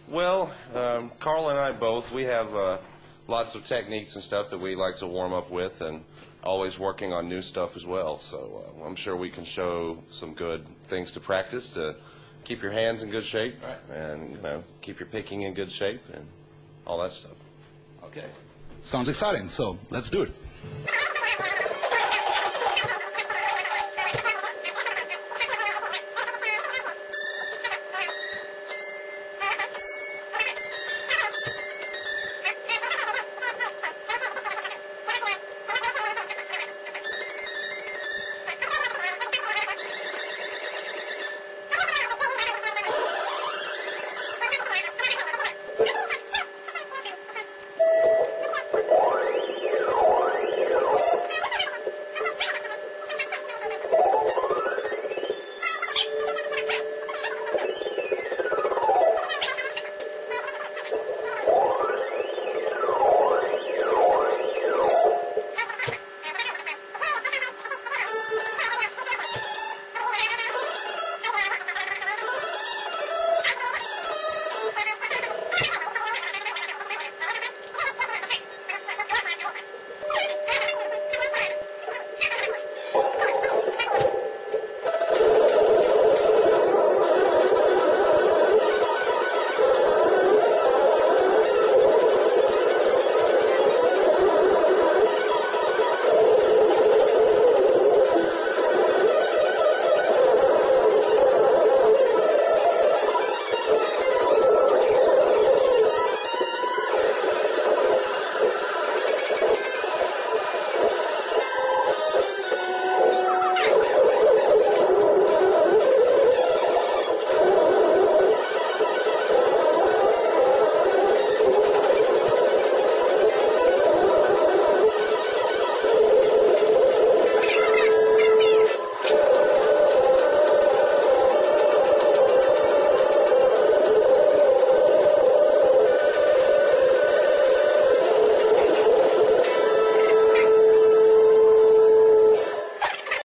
Well, Karl and I both, we have lots of techniques and stuff that we like to warm up with, and always working on new stuff as well. So I'm sure we can show some good things to practice to keep your hands in good shape, and keep your picking in good shape and all that stuff. Okay. Sounds exciting, so let's do it.